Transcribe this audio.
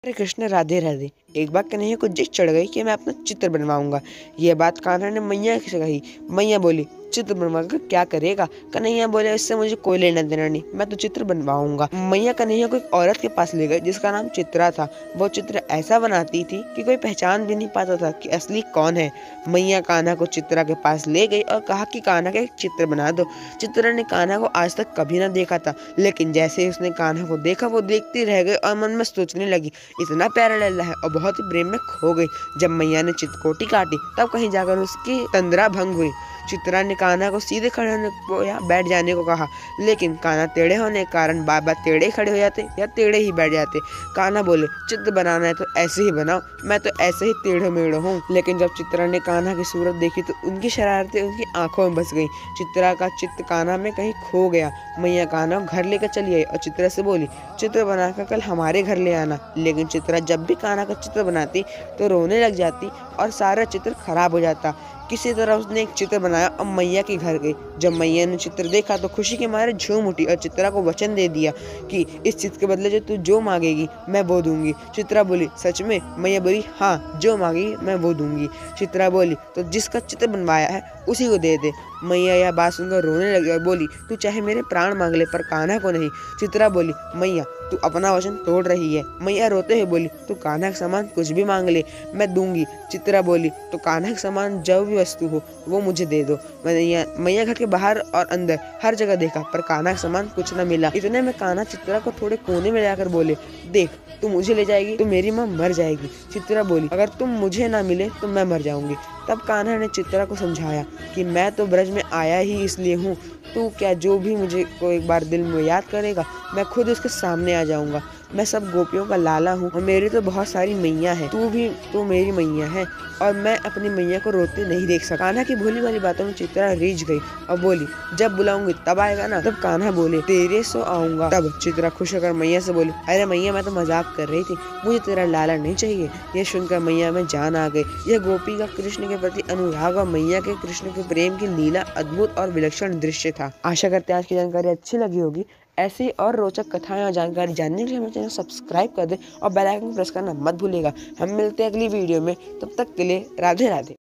अरे कृष्ण राधे राधे। एक बार कन्हैया को जिद चढ़ गई कि मैं अपना चित्र बनवाऊंगा। यह बात कान्हा ने मैया से कही। मैया बोली चित्र बनवाकर क्या करेगा? कन्हैया बोले इससे मुझे कोई लेना देना नहीं, मैं तो चित्र बनवाऊंगा। मैया कन्हैया को एक औरत के पास ले गई जिसका नाम चित्रा था। वो चित्र ऐसा बनाती थी कि कोई पहचान भी नहीं पाता था कि असली कौन है। मैया कान्हा को चित्रा के पास ले गई और कहा कि कान्हा का एक चित्र बना दो। चित्रा ने कान्हा को आज तक कभी ना देखा था, लेकिन जैसे ही उसने कान्हा को देखा वो देखती रह गई और मन में सोचने लगी इतना प्यारा लल्ला है, और बहुत ही प्रेम में खो गई। जब मैया ने चितकोटी काटी तब कहीं जाकर उसकी तंद्रा भंग हुई। चित्रा ने कान्हा को सीधे खड़े होने को या बैठ जाने को कहा, लेकिन कान्हा टेढ़े होने के कारण बार बार टेढ़े खड़े हो जाते या टेढ़े ही बैठ जाते। कान्हा बोले चित्र बनाना है तो ऐसे ही बनाओ, मैं तो ऐसे ही टेढ़े मेढ़े हूँ। लेकिन जब चित्रा ने कान्हा की सूरत देखी तो उनकी शरारतें उनकी आंखों में बस गई। चित्रा का चित्त कान्हा में कहीं खो गया। मैया कान्हा को घर लेकर चली आई और चित्रा से बोली चित्र बनाकर कल हमारे घर ले आना। लेकिन चित्रा जब भी कान्हा का चित्र बनाती तो रोने लग जाती और सारा चित्र खराब हो जाता। किसी तरह उसने एक चित्र बनाया और मैया के घर गई। जब मैया ने चित्र देखा तो खुशी के मारे झूम उठी और चित्रा को वचन दे दिया कि इस चित्र के बदले तू जो मांगेगी मैं वो दूंगी। चित्रा बोली सच में? मैया बोली हाँ, जो मांगेगी मैं वो दूंगी। चित्रा बोली तो जिसका चित्र बनवाया है उसी को दे दे। मैया यह बात सुनकर रोने लगी और बोली तू चाहे मेरे प्राण मांग ले पर कान्हा को नहीं। चित्रा बोली मैया तू अपना वचन तोड़ रही है। मैया रोते हुए बोली तू कान्हा के सामान कुछ भी मांग ले, मैं दूंगी। चित्रा बोली तो कान्हा के सामान जो भी वस्तु हो वो मुझे दे दो। मैया घर के बाहर और अंदर हर जगह देखा पर कान्हा का सामान कुछ न मिला। इतने में कान्हा चित्रा को थोड़े कोने में जाकर बोले देख तू मुझे ले जाएगी तो मेरी माँ मर जाएगी। चित्रा बोली अगर तुम मुझे ना मिले तो मैं मर जाऊंगी। तब कान्हा ने चित्रा को समझाया कि मैं तो ब्रज में आया ही इसलिए हूँ, तू क्या जो भी मुझे को एक बार दिल में याद करेगा मैं खुद उसके सामने आ जाऊंगा। मैं सब गोपियों का लाला हूँ और मेरी तो बहुत सारी मैया है, तू भी तो मेरी मैया है और मैं अपनी मैया को रोते नहीं देख सकता। कान्हा की भोली वाली बातों में चित्रा रीझ गई और बोली जब बुलाऊंगी तब आएगा ना? तब कान्हा बोले तेरे सो आऊंगा। तब चित्रा खुश होकर मैया से बोली अरे मैया मैं तो मजाक कर रही थी, मुझे तेरा लाला नहीं चाहिए। यह सुनकर मैया में जान आ गई। यह गोपी का कृष्ण के प्रति अनुराग और मैया के कृष्ण के प्रेम की लीला अद्भुत और विलक्षण दृश्य था। आशा करते हैं आज की जानकारी अच्छी लगी होगी। ऐसी और रोचक कथाएं और जानकारी जानने के लिए हमारे चैनल सब्सक्राइब कर दें और बेल आइकन प्रेस करना मत भूलिएगा। हम मिलते हैं अगली वीडियो में, तब तक के लिए राधे राधे।